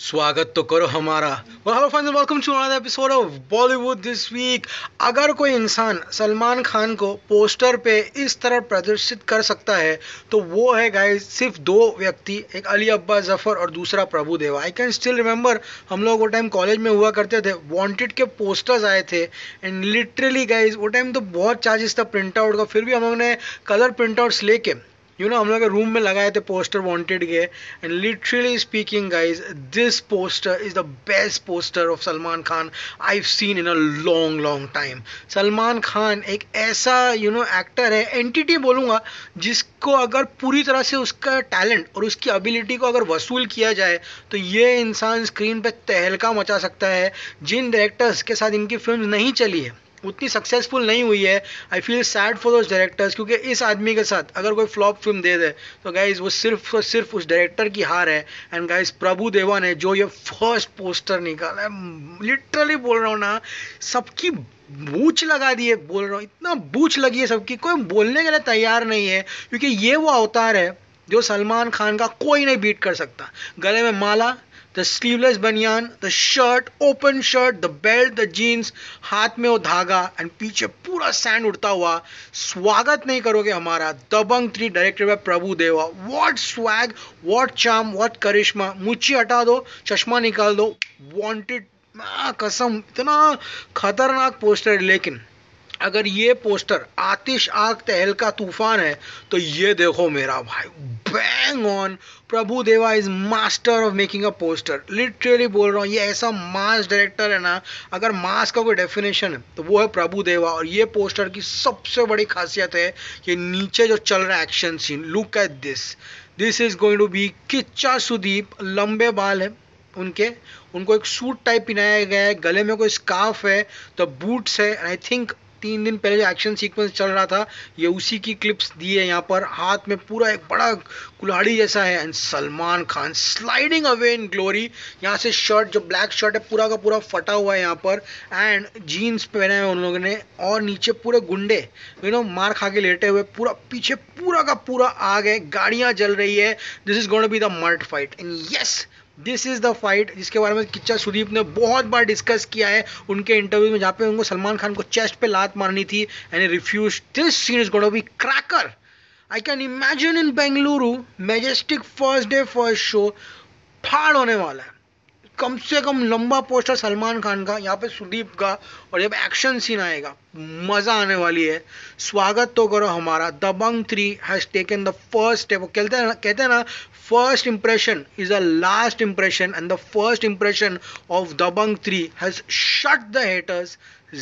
स्वागत तो करो हमारा। Hello friends, welcome to another episode of Bollywood this week. अगर कोई इंसान सलमान खान को पोस्टर पे इस तरह प्रदर्शित कर सकता है तो वो है गाइस सिर्फ दो व्यक्ति, एक अली अब्बास जफर और दूसरा प्रभु देवा। आई कैन स्टिल रिमेंबर, हम लोग वो टाइम कॉलेज में हुआ करते थे, वांटेड के पोस्टर्स आए थे एंड लिटरली गाइस वो टाइम तो बहुत चार्जेस था प्रिंट आउट का, फिर भी हम लोगों ने कलर प्रिंट आउट्स लेके हम लोग रूम में लगाए थे पोस्टर वांटेड के। And literally speaking guys, this poster is the best poster of Salman Khan I seen in a long long time. Salman Khan एक ऐसा एक्टर है, एंटिटी बोलूँगा, जिसको अगर पूरी तरह से उसका टैलेंट और उसकी एबिलिटी को अगर वसूल किया जाए तो ये इंसान स्क्रीन पे तहलका मचा सकता है। जिन डायरेक्टर्स के साथ इनकी फिल्म नहीं चली है, उतनी सक्सेसफुल नहीं हुई है, I feel sad for those directors, क्योंकि इस आदमी के साथ अगर कोई फ्लॉप फिल्म दे दे तो गाइज वो सिर्फ और सिर्फ उस डायरेक्टर की हार है। एंड गाइज प्रभु देवा ने जो ये फर्स्ट पोस्टर निकाला है, लिटरली बोल रहा हूँ ना, सबकी बूच लगा दी है, बोल रहा हूँ इतना बूच लगी है सबकी, कोई बोलने के लिए तैयार नहीं है, क्योंकि ये वो अवतार है जो सलमान खान का कोई नहीं बीट कर सकता। गले में माला, the sleeveless बनियान, the shirt, open shirt, the belt, the jeans, हाथ में वो धागा एंड पीछे पूरा सैंड उड़ता हुआ। स्वागत नहीं करोगे हमारा Dabangg 3 directed by Prabhu Deva. What swag, what charm, what charisma. मुच्छी हटा दो, चश्मा निकाल दो, वांटेड, कसम इतना खतरनाक पोस्टर है। लेकिन अगर ये पोस्टर आतिश आग तहलका तूफान है तो ये देखो मेरा भाई, bang on. Prabhu Deva is master of making a poster, literally बोल रहा हूँ, ये ऐसा मास डायरेक्टर है ना, अगर मास का कोई डेफिनेशन है तो वो है प्रभु देवा। और ये पोस्टर की सबसे बड़ी खासियत है कि नीचे जो चल रहा है action scene, look at this is going to be Kichcha Sudeep. लंबे बाल है उनके, उनको एक सूट टाइप पहनाया गया है, गले में कोई स्कार्फ है, तो बूट्स है। आई थिंक 3 दिन पहले जो एक्शन सीक्वेंस चल रहा था ये उसी की क्लिप्स दी है यहाँ पर। हाथ में पूरा एक बड़ा कुल्हाड़ी जैसा है and Salman Khan sliding away in glory. यहाँ से शर्ट, जो ब्लैक शर्ट है, पूरा का पूरा फटा हुआ है यहाँ पर, एंड जीन्स पहने हैं उन लोगों ने, और नीचे पूरे गुंडे मार खा के लेटे हुए, पूरा पीछे पूरा का पूरा आग है, गाड़ियाँ जल रही है। This is going to be the mud fight and yes, this is the fight जिसके बारे में किच्चा सुदीप ने बहुत बार डिस्कस किया है उनके इंटरव्यू में, जहाँ पे उनको सलमान खान को चेस्ट पे लात मारनी थी and refuse. This scene is going to be cracker. I can imagine in Bengaluru Majestic first day first show फाड़ होने वाला है। कम से कम लंबा पोस्टर सलमान खान का, यहाँ पे सुदीप का, और जब एक्शन सीन आएगा मजा आने वाली है। स्वागत तो करो हमारा Dabangg 3 has taken the first step. वो कहते हैं ना, first impression is a last impression, and the first impression of Dabangg 3 has shut the haters